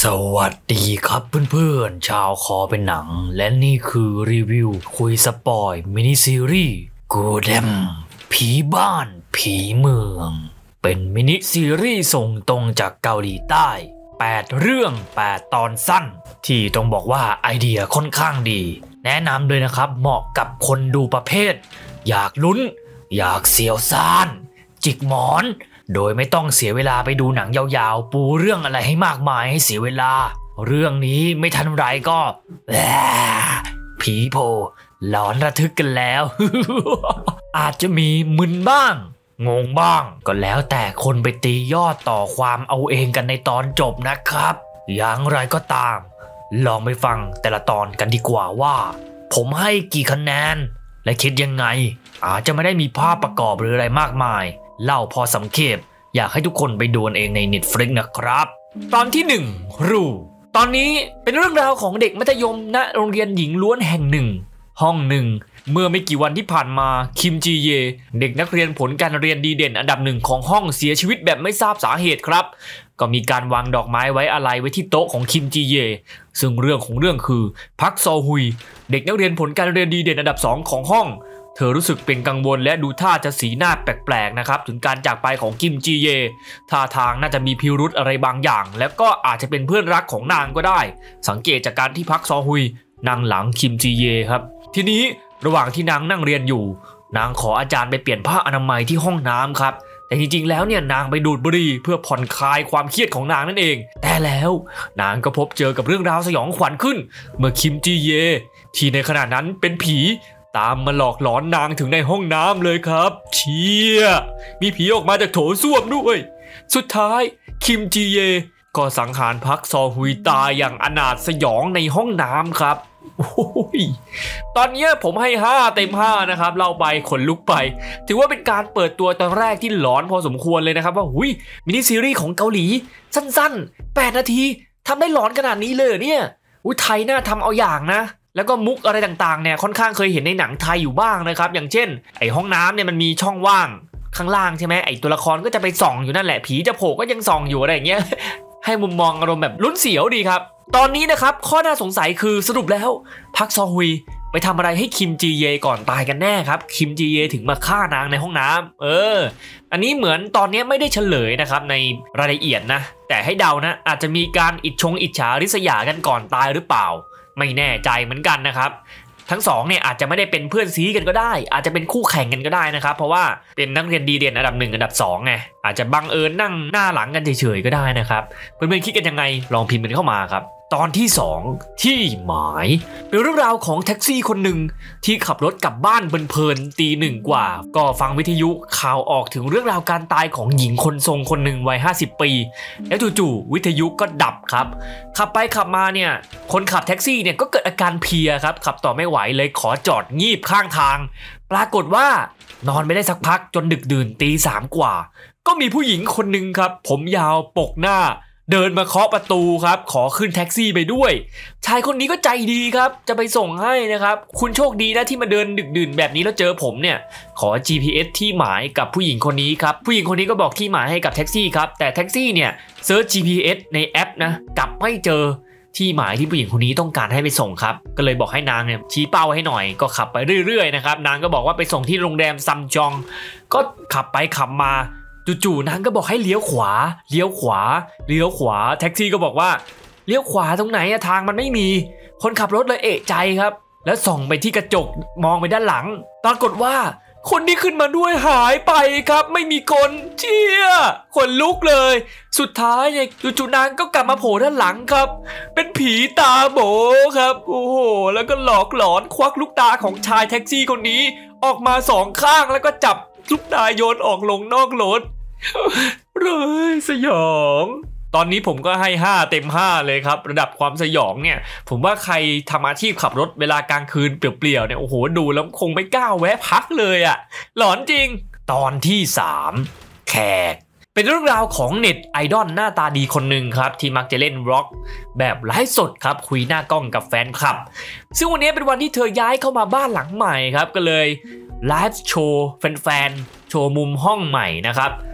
สวัสดีครับเพื่อนๆชาวคอเป็นหนังและนี่คือรีวิวคุยสปอยมินิซีรีส์กูเดมผีบ้านผีเมืองเป็นมินิซีรีส์ส่งตรงจากเกาหลีใต้8เรื่อง8ตอนสั้นที่ต้องบอกว่าไอเดียค่อนข้างดีแนะนำเลยนะครับเหมาะกับคนดูประเภทอยากลุ้นอยากเสียวซ่านจิกหมอนโดยไม่ต้องเสียเวลาไปดูหนังยาวๆปูเรื่องอะไรให้มากมายให้เสียเวลาเรื่องนี้ไม่ทันไรก็ผีโผล่หลอนระทึกกันแล้ว อาจจะมีมึนบ้างงงบ้างก็แล้วแต่คนไปตียอดต่อความเอาเองกันในตอนจบนะครับอย่างไรก็ตามลองไปฟังแต่ละตอนกันดีกว่าว่าผมให้กี่คะแนนและคิดยังไงอาจจะไม่ได้มีภาพประกอบหรืออะไรมากมายเล่าพอสำเข็บอยากให้ทุกคนไปดูเองใน Netflix นะครับตอนที่1รูตอนนี้เป็นเรื่องราวของเด็กมัธยมณโรงเรียนหญิงล้วนแห่งหนึ่งห้องหนึ่งเมื่อไม่กี่วันที่ผ่านมาคิมจีเยเด็กนักเรียนผลการเรียนดีเด่นอันดับหนึ่งของห้องเสียชีวิตแบบไม่ทราบสาเหตุครับก็มีการวางดอกไม้ไว้อาลัยไว้ที่โต๊ะของคิมจีเยซึ่งเรื่องของเรื่องคือพักซอฮุยเด็กนักเรียนผลการเรียนดีเด่นอันดับ2ของห้องเธอรู้สึกเป็นกังวลและดูท่าจะสีหน้าแปลกๆนะครับถึงการจากไปของคิมจีเยท่าทางน่าจะมีพิรุธอะไรบางอย่างแล้วก็อาจจะเป็นเพื่อนรักของนางก็ได้สังเกตจากการที่พักซอฮุยนั่งหลังคิมจีเยครับทีนี้ระหว่างที่นางนั่งเรียนอยู่นางขออาจารย์ไปเปลี่ยนผ้าอนามัยที่ห้องน้ำครับแต่จริงๆแล้วเนี่ยนางไปดูดบุหรี่เพื่อผ่อนคลายความเครียดของนางนั่นเองแต่แล้วนางก็พบเจอกับเรื่องราวสยองขวัญขึ้นเมื่อคิมจีเยที่ในขณะนั้นเป็นผีตามมาหลอกหลอนนางถึงในห้องน้ำเลยครับเชี่ยมีผีออกมาจากโถส้วมด้วยสุดท้ายคิมจีเยก็สังหารพักซอฮุยตายอย่างอนาถสยองในห้องน้ำครับโอ้ยตอนนี้ผมให้5เต็ม5นะครับเล่าไปขนลุกไปถือว่าเป็นการเปิดตัวตอนแรกที่หลอนพอสมควรเลยนะครับว่าหุยมินิซีรีส์ของเกาหลีสั้นๆ8นาทีทำได้หลอนขนาดนี้เลยเนี่ยอุ้ยไทยน่าทำเอาอย่างนะแล้วก็มุกอะไรต่างๆเนี่ยค่อนข้างเคยเห็นในหนังไทยอยู่บ้างนะครับอย่างเช่นไอห้องน้ำเนี่ยมันมีช่องว่างข้างล่างใช่ไหมไอตัวละครก็จะไปส่องอยู่นั่นแหละผีจะโผล่ก็ยังส่องอยู่อะไรอย่างเงี้ย ให้มุมมองอารมณ์แบบลุ้นเสียวดีครับตอนนี้นะครับข้อน่าสงสัยคือสรุปแล้วพักซอฮุยไปทำอะไรให้คิมจีเยก่อนตายกันแน่ครับคิมจีเยถึงมาฆ่านางในห้องน้ำอันนี้เหมือนตอนนี้ไม่ได้เฉลยนะครับในรายละเอียดนะแต่ให้เดานะอาจจะมีการอิจฉาริษยากันก่อนตายหรือเปล่าไม่แน่ใจเหมือนกันนะครับทั้งสองเนี่ยอาจจะไม่ได้เป็นเพื่อนซีกันก็ได้อาจจะเป็นคู่แข่งกันก็ได้นะครับเพราะว่าเป็นนักเรียนดีเด่นอันดับ1อันดับ2ไงอาจจะบังเอิญนั่งหน้าหลังกันเฉยๆก็ได้นะครับเพื่อนๆคิดกันยังไงลองพิมพ์กันเข้ามาครับตอนที่2ที่หมายเป็นเรื่องราวของแท็กซี่คนหนึ่งที่ขับรถกลับบ้านเพลินๆตี 1กว่าก็ฟังวิทยุข่าวออกถึงเรื่องราวการตายของหญิงคนทรงคนหนึ่งวัย50 ปีแล้วจู่ๆวิทยุก็ดับครับขับไปขับมาเนี่ยคนขับแท็กซี่เนี่ยก็เกิดอาการเพลียครับขับต่อไม่ไหวเลยขอจอดงีบข้างทางปรากฏว่านอนไม่ได้สักพักจนดึกดื่นตี 3กว่าก็มีผู้หญิงคนหนึ่งครับผมยาวปกหน้าเดินมาเคาะประตูครับขอขึ้นแท็กซี่ไปด้วยชายคนนี้ก็ใจดีครับจะไปส่งให้นะครับคุณโชคดีนะที่มาเดินดึกดื่นแบบนี้แล้วเจอผมเนี่ยขอ GPS ที่หมายกับผู้หญิงคนนี้ครับผู้หญิงคนนี้ก็บอกที่หมายให้กับแท็กซี่ครับแต่แท็กซี่เนี่ยเซิร์ช GPS ในแอปนะกลับไม่เจอที่หมายที่ผู้หญิงคนนี้ต้องการให้ไปส่งครับก็เลยบอกให้นางเนี่ยชี้เป้าให้หน่อยก็ขับไปเรื่อยๆนะครับนางก็บอกว่าไปส่งที่โรงแรมซัมจองก็ขับไปขับมาจู่ๆนางก็บอกให้เลี้ยวขวาเลี้ยวขวาเลี้ยวขวาแท็กซี่ก็บอกว่าเลี้ยวขวาตรงไหนทางมันไม่มีคนขับรถเลยเอะใจครับแล้วส่องไปที่กระจกมองไปด้านหลังปรากฏว่าคนที่ขึ้นมาด้วยหายไปครับไม่มีคนเชี่ยขนลุกเลยสุดท้ายเนี่ยจู่ๆนางก็กลับมาโผล่ด้านหลังครับเป็นผีตาโบครับโอ้โหแล้วก็หลอกหลอนควักลูกตาของชายแท็กซี่คนนี้ออกมา2ข้างแล้วก็จับลูกตาโยนออกลงนอกรถเลยสยองตอนนี้ผมก็ให้5เต็ม5เลยครับระดับความสยองเนี่ยผมว่าใครทำอาชีพขับรถเวลากลางคืนเปลี่ยวๆเนี่ยโอ้โหดูแล้วคงไม่กล้าแวะพักเลยอ่ะหลอนจริงตอนที่3แขกเป็นเรื่องราวของเน็ตไอดอลหน้าตาดีคนหนึ่งครับที่มักจะเล่นร็อกแบบไลฟ์สดครับคุยหน้ากล้องกับแฟนคลับซึ่งวันนี้เป็นวันที่เธอย้ายเข้ามาบ้านหลังใหม่ครับก็เลยไลฟ์โชว์แฟนๆโชว์มุมห้องใหม่นะครับ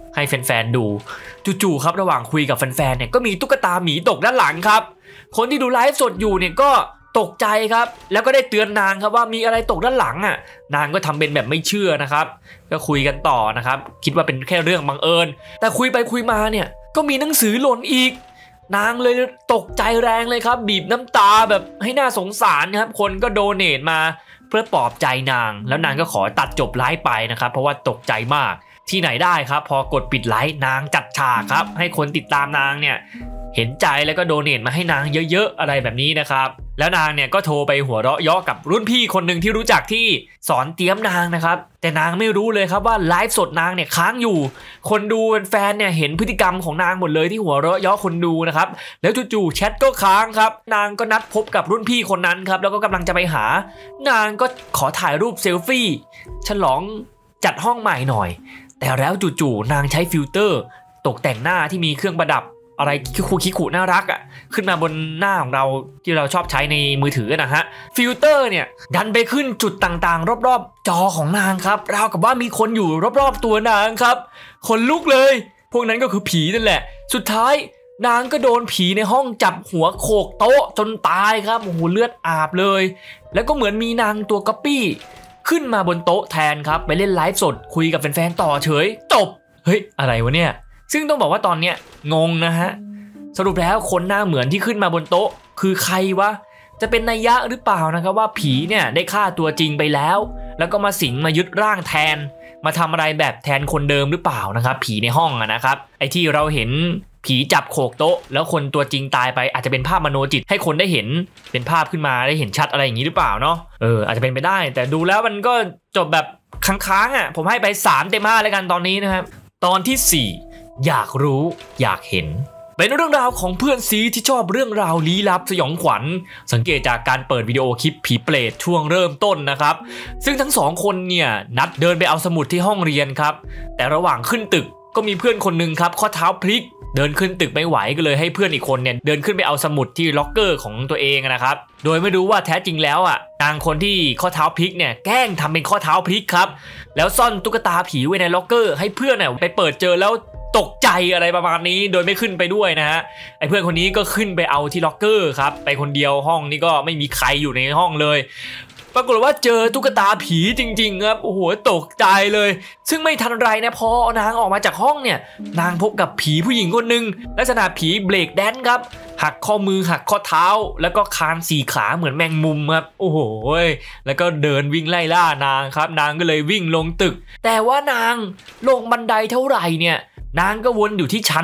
ให้แฟนๆดูจู่ๆครับระหว่างคุยกับแฟนๆเนี่ยก็มีตุ๊กตาหมีตกด้านหลังครับคนที่ดูไลฟ์สดอยู่เนี่ยก็ตกใจครับแล้วก็ได้เตือนนางครับว่ามีอะไรตกด้านหลังอ่ะนางก็ทำเป็นแบบไม่เชื่อนะครับก็คุยกันต่อนะครับคิดว่าเป็นแค่เรื่องบังเอิญแต่คุยไปคุยมาเนี่ยก็มีหนังสือหล่นอีกนางเลยตกใจแรงเลยครับบีบน้ำตาแบบให้น่าสงสารครับคนก็โดเนทมาเพื่อปลอบใจนางแล้วนางก็ขอตัดจบไลฟ์ไปนะครับเพราะว่าตกใจมากที่ไหนได้ครับพอกดปิดไลฟ์นางจัดฉากครับให้คนติดตามนางเนี่ยเห็นใจแล้วก็โดเนทมาให้นางเยอะๆอะไรแบบนี้นะครับแล้วนางเนี่ยก็โทรไปหัวเราะเยาะกับรุ่นพี่คนหนึ่งที่รู้จักที่สอนเตรียมนางนะครับแต่นางไม่รู้เลยครับว่าไลฟ์สดนางเนี่ยค้างอยู่คนดูแฟนเนี่ยเห็นพฤติกรรมของนางหมดเลยที่หัวเราะเยาะคนดูนะครับแล้วจู่ๆแชทก็ค้างครับนางก็นัดพบกับรุ่นพี่คนนั้นครับแล้วก็กำลังจะไปหานางก็ขอถ่ายรูปเซลฟี่ฉลองจัดห้องใหม่หน่อยแต่แล้วจู่ๆนางใช้ฟิลเตอร์ตกแต่งหน้าที่มีเครื่องประดับอะไรคิคุน่ารักอ่ะขึ้นมาบนหน้าของเราที่เราชอบใช้ในมือถือนะฮะฟิลเตอร์เนี่ยดันไปขึ้นจุดต่างๆรอบๆจอของนางครับราวกับว่ามีคนอยู่รอบๆตัวนางครับคนลุกเลยพวกนั้นก็คือผีนั่นแหละสุดท้ายนางก็โดนผีในห้องจับหัวโขกโต๊ะจนตายครับโอ้โหเลือดอาบเลยแล้วก็เหมือนมีนางตัวก๊อปปี้ขึ้นมาบนโต๊ะแทนครับไปเล่นไลฟ์สดคุยกับแฟนๆต่อเฉยจบเฮ้ยอะไรวะเนี่ยซึ่งต้องบอกว่าตอนเนี้ยงงนะฮะสรุปแล้วคนหน้าเหมือนที่ขึ้นมาบนโต๊ะคือใครวะจะเป็นนัยยะหรือเปล่านะครับว่าผีเนี่ยได้ฆ่าตัวจริงไปแล้วแล้วก็มาสิงมายึดร่างแทนมาทำอะไรแบบแทนคนเดิมหรือเปล่านะครับผีในห้องนะครับไอ้ที่เราเห็นผีจับโขกโต๊ะแล้วคนตัวจริงตายไปอาจจะเป็นภาพมโนจิตให้คนได้เห็นเป็นภาพขึ้นมาได้เห็นชัดอะไรอย่างนี้หรือเปล่าเนาะอาจจะเป็นไปได้แต่ดูแล้วมันก็จบแบบค้างๆอ่ะผมให้ไป3 เต็ม 5เลยกันตอนนี้นะครับตอนที่4อยากรู้อยากเห็นเป็นเรื่องราวของเพื่อนซีที่ชอบเรื่องราวลี้ลับสยองขวัญสังเกตจากการเปิดวิดีโอคลิปผีเปรตช่วงเริ่มต้นนะครับซึ่งทั้ง2 คนเนี่ยนัดเดินไปเอาสมุดที่ห้องเรียนครับแต่ระหว่างขึ้นตึกก็มีเพื่อนคนนึงครับข้อเท้าพลิกเดินขึ้นตึกไม่ไหวก็เลยให้เพื่อนอีกคนเนี่ยเดินขึ้นไปเอาสมุดที่ล็อกเกอร์ของตัวเองนะครับโดยไม่รู้ว่าแท้จริงแล้วนางคนที่ข้อเท้าพลิกเนี่ยแกล้งทำเป็นข้อเท้าพลิกครับแล้วซ่อนตุ๊กตาผีไว้ในล็อกเกอร์ให้เพื่อนไปเปิดเจอแล้วตกใจอะไรประมาณนี้โดยไม่ขึ้นไปด้วยนะฮะไอ้เพื่อนคนนี้ก็ขึ้นไปเอาที่ล็อกเกอร์ครับไปคนเดียวห้องนี้ก็ไม่มีใครอยู่ในห้องเลยปรากฏว่าเจอตุ๊กตาผีจริงๆครับโอ้โหตกใจเลยซึ่งไม่ทันไรนะพอนางออกมาจากห้องเนี่ยนางพบกับผีผู้หญิงคนหนึ่งลักษณะผีเบรกแดนซ์ครับหักข้อมือหักข้อเท้าแล้วก็คาน4 ขาเหมือนแมงมุมครับโอ้โหแล้วก็เดินวิ่งไล่ล่านางครับนางก็เลยวิ่งลงตึกแต่ว่านางลงบันไดเท่าไหร่เนี่ยนางก็วนอยู่ที่ชั้น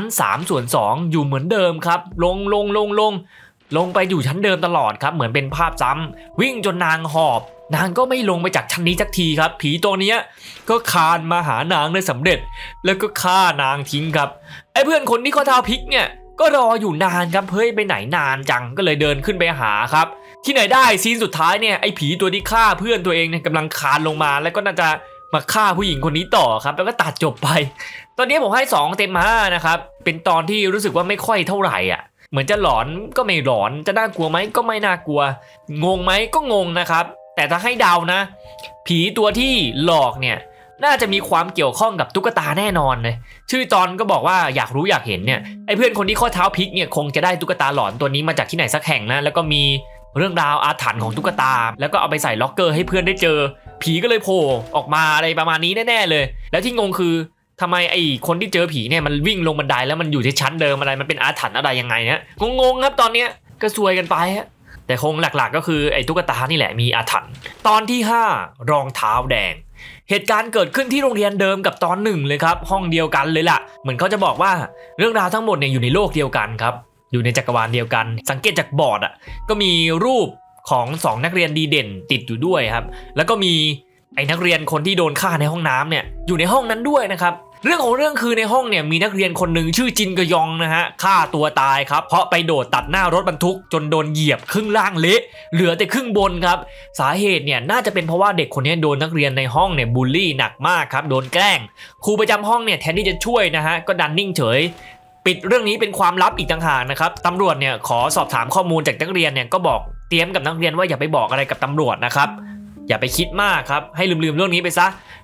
3/2อยู่เหมือนเดิมครับลงไปอยู่ชั้นเดิมตลอดครับเหมือนเป็นภาพซ้ำวิ่งจนนางหอบนางก็ไม่ลงไปจากชั้นนี้สักทีครับผีตัวนี้ก็คานมาหานางได้สำเร็จแล้วก็ฆ่านางทิ้งครับไอ้เพื่อนคนที่ข้อเท้าพลิกเนี่ยก็รออยู่นานครับเฮ้ยไปไหนนานจังก็เลยเดินขึ้นไปหาครับที่ไหนได้ซีนสุดท้ายเนี่ยไอ้ผีตัวที่ฆ่าเพื่อนตัวเองเนี่ยกำลังคานลงมาแล้วก็น่าจะมาฆ่าผู้หญิงคนนี้ต่อครับแล้วก็ตัดจบไปตอนนี้ผมให้2 เต็ม 5นะครับเป็นตอนที่รู้สึกว่าไม่ค่อยเท่าไหร่เหมือนจะหลอนก็ไม่หลอนจะน่ากลัวไหมก็ไม่น่ากลัวงงไหมก็งงนะครับแต่ถ้าให้เดานะผีตัวที่หลอกเนี่ยน่าจะมีความเกี่ยวข้องกับตุ๊กตาแน่นอนเลยชื่อตอนก็บอกว่าอยากรู้อยากเห็นเนี่ยไอ้เพื่อนคนที่ข้อเท้าพลิกเนี่ยคงจะได้ตุ๊กตาหลอนตัวนี้มาจากที่ไหนสักแห่งนะแล้วก็มีเรื่องราวอาถรรพ์ของตุ๊กตาแล้วก็เอาไปใส่ล็อกเกอร์ให้เพื่อนได้เจอผีก็เลยโผล่ออกมาอะไรประมาณนี้แน่ๆเลยแล้วที่งงคือทำไมไอ้คนที่เจอผีเนี่ยมันวิ่งลงบันไดแล้วมันอยู่ที่ชั้นเดิมอะไรมันเป็นอาถรรพ์อะไรยังไงเนี่ยงงครับตอนเนี้ยก็ซวยกันไปฮะแต่คงหลักๆก็คือไอ้ตุ๊กตานี่แหละมีอาถรรพ์ตอนที่5รองเท้าแดงเหตุการณ์เกิดขึ้นที่โรงเรียนเดิมกับตอน1เลยครับห้องเดียวกันเลยล่ะเหมือนเขาจะบอกว่าเรื่องราวทั้งหมดเนี่ยอยู่ในโลกเดียวกันครับอยู่ในจักรวาลเดียวกันสังเกตจากบอร์ดก็มีรูปของ2 นักเรียนดีเด่นติดอยู่ด้วยครับแล้วก็มีไอ้นักเรียนคนที่โดนฆ่าในห้องน้ำเนี่ยอยู่ในห้องนั้นด้วยนะครับเรื่องของเรื่องคือในห้องเนี่ยมีนักเรียนคนหนึ่งชื่อจินกยองนะฮะฆ่าตัวตายครับเพราะไปโดดตัดหน้ารถบรรทุกจนโดนเหยียบครึ่งล่างเละเหลือแต่ครึ่งบนครับสาเหตุเนี่ยน่าจะเป็นเพราะว่าเด็กคนนี้โดนนักเรียนในห้องเนี่ยบูลลี่หนักมากครับโดนแกล้งครูประจำห้องเนี่ยแทนที่จะช่วยนะฮะก็ดันนิ่งเฉยปิดเรื่องนี้เป็นความลับอีกต่างหากนะครับตำรวจเนี่ยขอสอบถามข้อมูลจากนักเรียนเนี่ยก็บอกเตรียมกับนักเรียนว่าอย่าไปบอกอะไรกับตำรวจนะครับอย่าไปคิดมากครับให้ลืมเรื่องนี้ไปซะ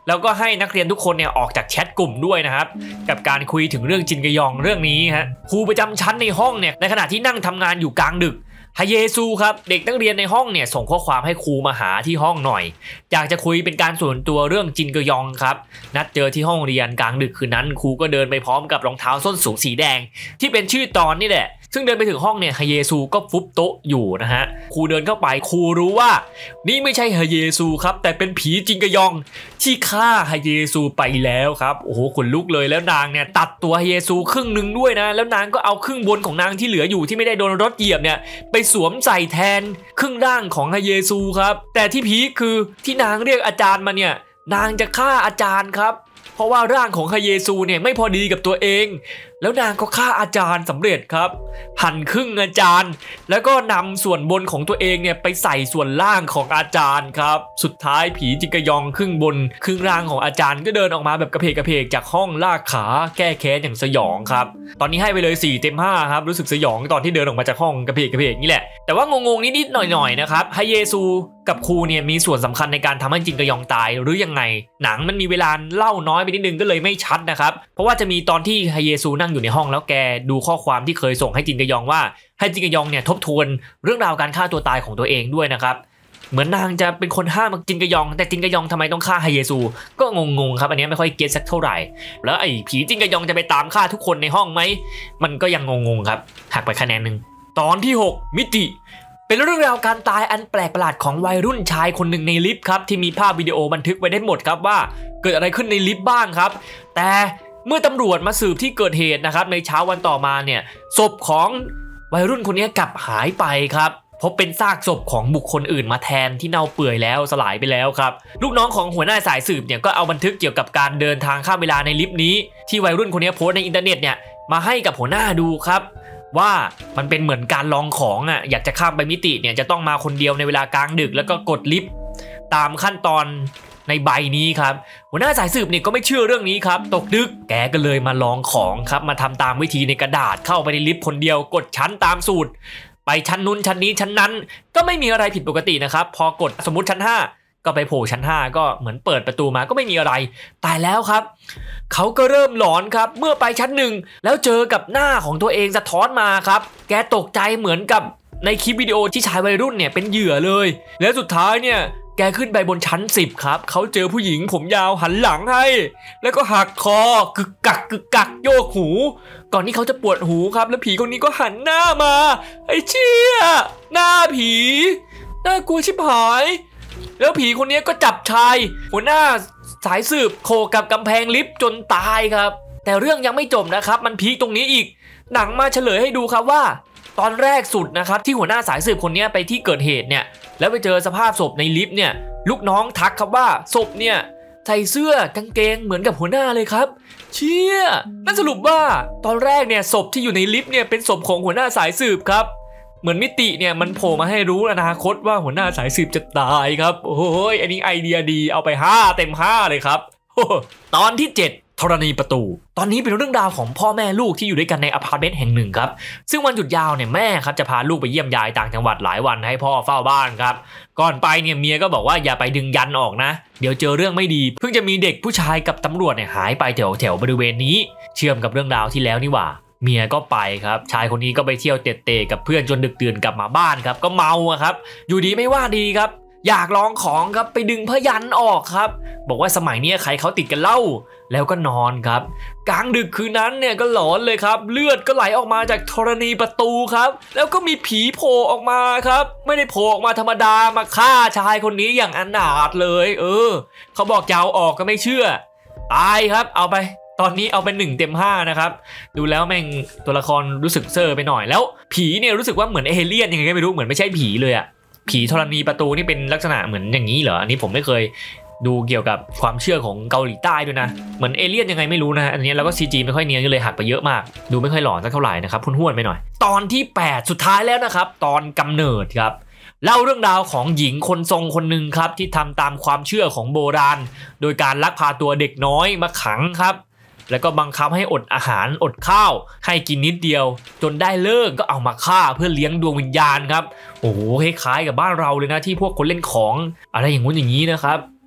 แล้วก็ให้นักเรียนทุกคนเนี่ยออกจากแชทกลุ่มด้วยนะครับกับการคุยถึงเรื่องจินกยองเรื่องนี้ฮะครูประจำชั้นในห้องเนี่ยในขณะที่นั่งทำงานอยู่กลางดึกฮเยซูครับเด็กนักเรียนในห้องเนี่ยส่งข้อความให้ครูมาหาที่ห้องหน่อยอยากจะคุยเป็นการส่วนตัวเรื่องจินกยองครับนัดเจอที่ห้องเรียนกลางดึกคืนนั้นครูก็เดินไปพร้อมกับรองเท้าส้นสูงสีแดงที่เป็นชื่อตอนนี่แหละซึ่งเดินไปถึงห้องเนี่ยฮเยซูก็ฟุบโต๊ะอยู่นะฮะครูเดินเข้าไปครูรู้ว่านี่ไม่ใช่ฮเยซูครับแต่เป็นผีจินกยองที่ฆ่าฮเยซูไปแล้วครับโอ้โหขนลุกเลยแล้วนางเนี่ยตัดตัวฮเยซูครึ่งนึงด้วยนะแล้วนางก็เอาครึ่งบนของนางที่เหลืออยู่ที่ไม่ได้โดนรถเหยียบเนี่ยไปสวมใส่แทนครึ่งร่างของฮเยซูครับแต่ที่พีคคือที่นางเรียกอาจารย์มาเนี่ยนางจะฆ่าอาจารย์ครับเพราะว่าร่างของฮเยซูเนี่ยไม่พอดีกับตัวเองแล้วนางก็ฆ่าอาจารย์สำเร็จครับหั่นครึ่งอาจารย์แล้วก็นำส่วนบนของตัวเองเนี่ยไปใส่ส่วนล่างของอาจารย์ครับสุดท้ายผีจินกยองครึ่งบนครึ่งล่างของอาจารย์ก็เดินออกมาแบบกระเพกจากห้องลากขาแก้แค้นอย่างสยองครับตอนนี้ให้ไปเลย4 เต็ม 5ครับรู้สึกสยองตอนที่เดินออกมาจากห้องกระเพกนี่แหละแต่ว่างงนิดหน่อยนะครับฮเยซูกับครูเนี่ยมีส่วนสำคัญในการทำให้จินกยองตายหรือยังไงหนังมันมีเวลาเล่าน้อยไปนิดนึงก็เลยไม่ชัดนะครับเพราะว่าจะมีตอนที่ฮเยซูนั่งอยู่ในห้องแล้วแกดูข้อความที่เคยส่งให้จินกยองว่าให้จินกยองเนี่ยทบทวนเรื่องราวการฆ่าตัวตายของตัวเองด้วยนะครับเหมือนนางจะเป็นคนห้ามจินกยองแต่จินกยองทำไมต้องฆ่าฮเยซูก็งงครับอันนี้ไม่ค่อยเก็ตสักเท่าไหร่แล้วไอ้ผีจินกยองจะไปตามฆ่าทุกคนในห้องไหมมันก็ยังงงครับหักไปคะแนนนึงตอนที่6มิติเป็นเรื่องราวการตายอันแปลกประหลาดของวัยรุ่นชายคนหนึ่งในลิฟต์ครับที่มีภาพวิดีโอบันทึกไว้ได้หมดครับว่าเกิดอะไรขึ้นในลิฟต์บ้างครับแต่เมื่อตำรวจมาสืบที่เกิดเหตุนะครับในเช้าวันต่อมาเนี่ยศพของวัยรุ่นคนนี้กลับหายไปครับพบเป็นซากศพของบุคคลอื่นมาแทนที่เน่าเปื่อยแล้วสลายไปแล้วครับลูกน้องของหัวหน้าสายสืบเนี่ยก็เอาบันทึกเกี่ยวกับการเดินทางข้ามเวลาในลิฟต์นี้ที่วัยรุ่นคนนี้โพสต์ในอินเทอร์เน็ตเนี่ยมาให้กับหัวหน้าดูครับว่ามันเป็นเหมือนการลองของอยากจะข้ามไปมิติเนี่ยจะต้องมาคนเดียวในเวลากลางดึกแล้วก็กดลิฟต์ตามขั้นตอนในใบนี้ครับหัวหน้าสายสืบเนี่ยก็ไม่เชื่อเรื่องนี้ครับตกดึกแกก็เลยมาลองของครับมาทำตามวิธีในกระดาษเข้าไปในลิฟต์คนเดียวกดชั้นตามสูตรไปชั้นนู้นชั้นนี้ชั้นนั้นก็ไม่มีอะไรผิดปกตินะครับพอกดสมมุติชั้น5ก็ไปโผล่ชั้น5ก็เหมือนเปิดประตูมาก็ไม่มีอะไรตายแล้วครับเขาก็เริ่มหลอนครับเมื่อไปชั้น1แล้วเจอกับหน้าของตัวเองสะท้อนมาครับแกตกใจเหมือนกับในคลิปวิดีโอที่ชายวัยรุ่นเนี่ยเป็นเหยื่อเลยแล้วสุดท้ายเนี่ยแกขึ้นไปบนชั้น10ครับเขาเจอผู้หญิงผมยาวหันหลังให้แล้วก็หักคอกึกกักโยกหูก่อนที่เขาจะปวดหูครับแล้วผีคนนี้ก็หันหน้ามาไอ้เชี่ยหน้าผีน่ากลัวชิบหายแล้วผีคนนี้ก็จับชายหัวหน้าสายสืบโขกกับกำแพงลิฟต์จนตายครับแต่เรื่องยังไม่จบนะครับมันพีคตรงนี้อีกหนังมาเฉลยให้ดูครับว่าตอนแรกสุดนะครับที่หัวหน้าสายสืบคนนี้ไปที่เกิดเหตุเนี่ยแล้วไปเจอสภาพศพในลิฟต์เนี่ยลูกน้องทักครับว่าศพเนี่ยใส่เสื้อกางเกงเหมือนกับหัวหน้าเลยครับเชี่ยนั่นสรุปว่าตอนแรกเนี่ยศพที่อยู่ในลิฟต์เนี่ยเป็นศพของหัวหน้าสายสืบครับเหมือนมิติเนี่ยมันโผล่มาให้รู้อนาคตว่าหัวหน้าสายสืบจะตายครับโอ้ยอันนี้ไอเดียดีเอาไป5 เต็ม 5เลยครับตอนที่7ธรณีประตูตอนนี้เป็นเรื่องราวของพ่อแม่ลูกที่อยู่ด้วยกันในอพาร์ตเมนต์แห่งหนึ่งครับซึ่งวันหยุดยาวเนี่ยแม่ครับจะพาลูกไปเยี่ยมยายต่างจังหวัดหลายวันให้พ่อเฝ้าบ้านครับก่อนไปเนี่ยเมียก็บอกว่าอย่าไปดึงยันออกนะเดี๋ยวเจอเรื่องไม่ดีเพิ่งจะมีเด็กผู้ชายกับตำรวจเนี่ยหายไปแถวบริเวณนี้เชื่อมกับเรื่องราวที่แล้วนี่หว่าเมียก็ไปครับชายคนนี้ก็ไปเที่ยวเตะกับเพื่อนจนดึกดื่นกลับมาบ้านครับก็เมาครับอยู่ดีไม่ว่าดีครับอยากลองของครับไปดึงพยัญชนะออกครับบอกว่าสมัยนี้ใครเขาติดกันเล่าแล้วก็นอนครับกลางดึกคืนนั้นเนี่ยก็หลอนเลยครับเลือดก็ไหลออกมาจากธรณีประตูครับแล้วก็มีผีโผล่ออกมาครับไม่ได้โผล่ออกมาธรรมดามาฆ่าชายคนนี้อย่างอนาถเลยเขาบอกจะเอาออกก็ไม่เชื่อตายครับเอาไปตอนนี้เอาเป็น1 เต็ม 5นะครับดูแล้วแม่งตัวละครรู้สึกเซอร์ไปหน่อยแล้วผีเนี่ยรู้สึกว่าเหมือนเอเลี่ยนยังไงก็ไม่รู้เหมือนไม่ใช่ผีเลยอะผีธรณีประตูนี่เป็นลักษณะเหมือนอย่างนี้เหรออันนี้ผมไม่เคยดูเกี่ยวกับความเชื่อของเกาหลีใต้ด้วยนะเหมือนเอเลี่ยนยังไงไม่รู้นะอันนี้แล้วก็ CG ไม่ค่อยเนียนก็เลยหักไปเยอะมากดูไม่ค่อยหลอนสักเท่าไหร่นะครับพุ่นห้วนไปหน่อยตอนที่8สุดท้ายแล้วนะครับตอนกำเนิดครับเล่าเรื่องราวของหญิงคนทรงคนหนึ่งครับที่ทำตามความเชื่อของโบราณโดยการลักพาตัวเด็กน้อยมาขังครับแล้วก็บังคับให้อดอาหารอดข้าวให้กินนิดเดียวจนได้เลิกก็เอามาฆ่าเพื่อเลี้ยงดวงวิญญาณครับโอ้โหคล้ายๆกับบ้านเราเลยนะที่พวกคนเล่นของอะไรอย่างงู้นอย่างนี้นะครับ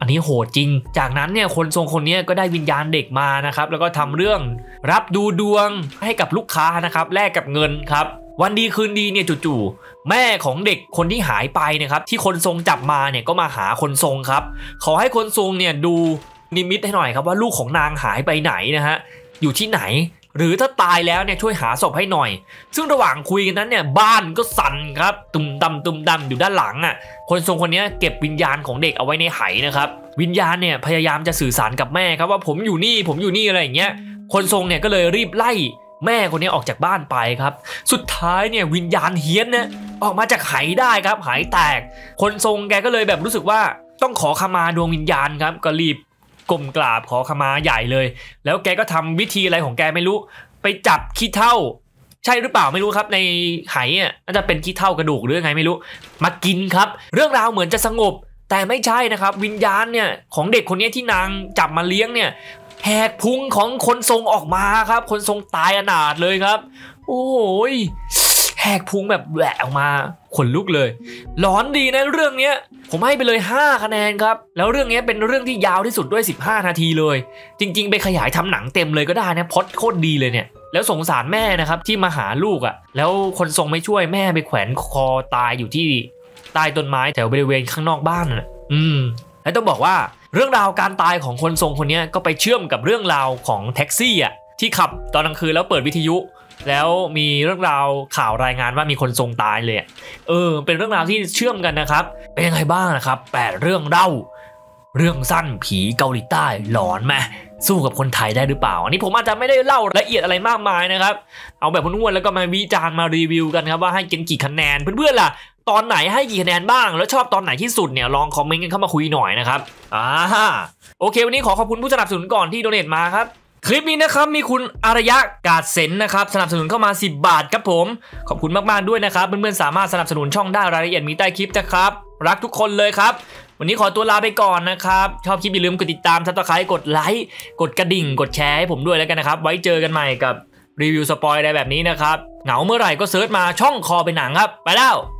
อันนี้โหดจริงจากนั้นเนี่ยคนทรงคนนี้ก็ได้วิญญาณเด็กมานะครับแล้วก็ทำเรื่องรับดูดวงให้กับลูกค้านะครับแลกกับเงินครับวันดีคืนดีเนี่ยจู่ๆแม่ของเด็กคนที่หายไปนะครับที่คนทรงจับมาเนี่ยก็มาหาคนทรงครับขอให้คนทรงเนี่ยดูนิมิตให้หน่อยครับว่าลูกของนางหายไปไหนนะฮะอยู่ที่ไหนหรือถ้าตายแล้วเนี่ยช่วยหาศพให้หน่อยซึ่งระหว่างคุยกันนั้นเนี่ยบ้านก็สั่นครับตุ่มดำอยู่ด้านหลังอ่ะคนทรงคนนี้เก็บวิญญาณของเด็กเอาไว้ในไหนะครับวิญญาณเนี่ยพยายามจะสื่อสารกับแม่ครับว่าผมอยู่นี่อะไรอย่างเงี้ยคนทรงเนี่ยก็เลยรีบไล่แม่คนนี้ออกจากบ้านไปครับสุดท้ายเนี่ยวิญญาณเฮี้ยนเนี่ยออกมาจากไหได้ครับไหแตกคนทรงแกก็เลยแบบรู้สึกว่าต้องขอขมาดวงวิญญาณครับก็รีบก้มกราบขอขมาใหญ่เลยแล้วแกก็ทำวิธีอะไรของแกไม่รู้ไปจับขี้เถ้าใช่หรือเปล่าไม่รู้ครับในไหอ่ะน่าจะเป็นขี้เถ้ากระดูกหรือไงไม่รู้มากินครับเรื่องราวเหมือนจะสงบแต่ไม่ใช่นะครับวิญญาณเนี่ยของเด็กคนนี้ที่นางจับมาเลี้ยงเนี่ยแหกพุงของคนทรงออกมาครับคนทรงตายอนาถเลยครับโอ้ยแหกพุงแบบแหวะออกมาขนลุกเลยหลอนดีนะเรื่องนี้ผมให้ไปเลย5คะแนนครับแล้วเรื่องนี้เป็นเรื่องที่ยาวที่สุดด้วย15นาทีเลยจริงๆไปขยายทำหนังเต็มเลยก็ได้นะพล็อตโคตรดีเลยเนี่ยแล้วสงสารแม่นะครับที่มาหาลูกอ่ะแล้วคนทรงไม่ช่วยแม่ไปแขวนคอตายอยู่ที่ใต้ต้นไม้แถวบริเวณข้างนอกบ้านน่ะและต้องบอกว่าเรื่องราวการตายของคนทรงคนนี้ก็ไปเชื่อมกับเรื่องราวของแท็กซี่อ่ะที่ขับตอนกลางคืนแล้วเปิดวิทยุแล้วมีเรื่องราวข่าวรายงานว่ามีคนทรงตายเลยเป็นเรื่องราวที่เชื่อมกันนะครับเป็นยังไงบ้างนะครับ8เรื่องเล่าเรื่องสั้นผีเกาหลีใต้หลอนไหมสู้กับคนไทยได้หรือเปล่าอันนี้ผมอาจจะไม่ได้เล่าละเอียดอะไรมากมายนะครับเอาแบบพ้วนๆแล้วก็มาวิจารณ์มารีวิวกันครับว่าให้กี่คะแนนเพื่อนๆล่ะตอนไหนให้กี่คะแนนบ้างแล้วชอบตอนไหนที่สุดเนี่ยลองคอมเมนต์กันเข้ามาคุยหน่อยนะครับโอเควันนี้ขอบคุณผู้สนับสนุนก่อนที่โดเนทมาครับคลิปนี้นะครับมีคุณอารยะกาดเซนนะครับสนับสนุนเข้ามา10 บาทครับผมขอบคุณมากๆด้วยนะครับเพื่อนๆสามารถสนับสนุนช่องได้รายละเอียดมีใต้คลิปนะครับรักทุกคนเลยครับวันนี้ขอตัวลาไปก่อนนะครับชอบคลิปอย่าลืมกดติดตามSubscribeกดไลค์กดกระดิ่งกดแชร์ให้ผมด้วยแล้วกันนะครับไว้เจอกันใหม่กับรีวิวสปอยอะไรแบบนี้นะครับเหงาเมื่อไหร่ก็เซิร์ชมาช่องคอเป็นหนังครับไปแล้ว